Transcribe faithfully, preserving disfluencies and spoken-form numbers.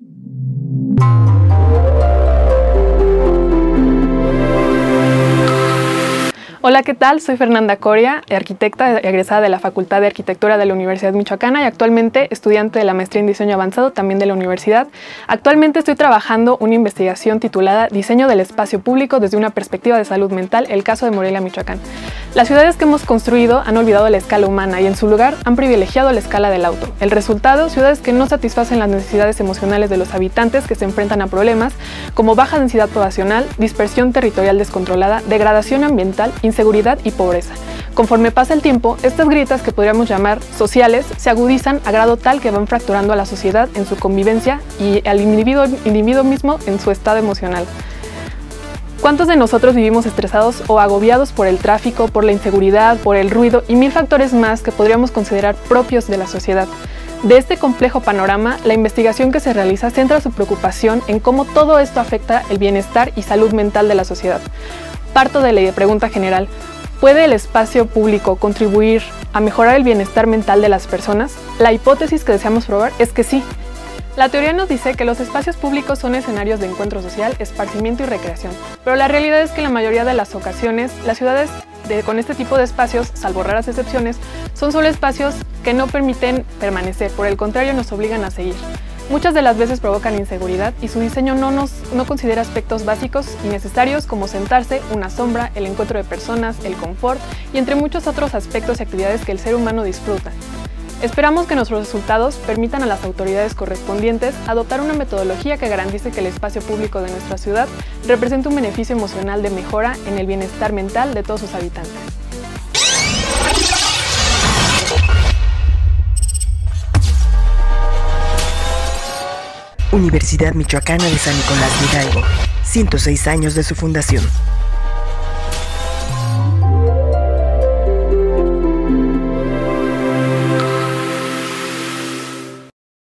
Hola, ¿qué tal? Soy Fernanda Coria, arquitecta egresada de la Facultad de Arquitectura de la Universidad Michoacana y actualmente estudiante de la maestría en diseño avanzado también de la universidad. Actualmente estoy trabajando una investigación titulada Diseño del espacio público desde una perspectiva de salud mental, el caso de Morelia, Michoacán. Las ciudades que hemos construido han olvidado la escala humana y en su lugar han privilegiado la escala del auto. El resultado, ciudades que no satisfacen las necesidades emocionales de los habitantes que se enfrentan a problemas como baja densidad poblacional, dispersión territorial descontrolada, degradación ambiental, inseguridad y pobreza. Conforme pasa el tiempo, estas grietas que podríamos llamar sociales se agudizan a grado tal que van fracturando a la sociedad en su convivencia y al individuo, individuo mismo en su estado emocional. ¿Cuántos de nosotros vivimos estresados o agobiados por el tráfico, por la inseguridad, por el ruido y mil factores más que podríamos considerar propios de la sociedad? De este complejo panorama, la investigación que se realiza centra su preocupación en cómo todo esto afecta el bienestar y salud mental de la sociedad. Parto de la pregunta general, ¿puede el espacio público contribuir a mejorar el bienestar mental de las personas? La hipótesis que deseamos probar es que sí. La teoría nos dice que los espacios públicos son escenarios de encuentro social, esparcimiento y recreación, pero la realidad es que en la mayoría de las ocasiones, las ciudades de, con este tipo de espacios, salvo raras excepciones, son solo espacios que no permiten permanecer, por el contrario nos obligan a seguir. Muchas de las veces provocan inseguridad y su diseño no, nos, no considera aspectos básicos y necesarios como sentarse, una sombra, el encuentro de personas, el confort y entre muchos otros aspectos y actividades que el ser humano disfruta. Esperamos que nuestros resultados permitan a las autoridades correspondientes adoptar una metodología que garantice que el espacio público de nuestra ciudad represente un beneficio emocional de mejora en el bienestar mental de todos sus habitantes. Universidad Michoacana de San Nicolás de Hidalgo, ciento seis años de su fundación.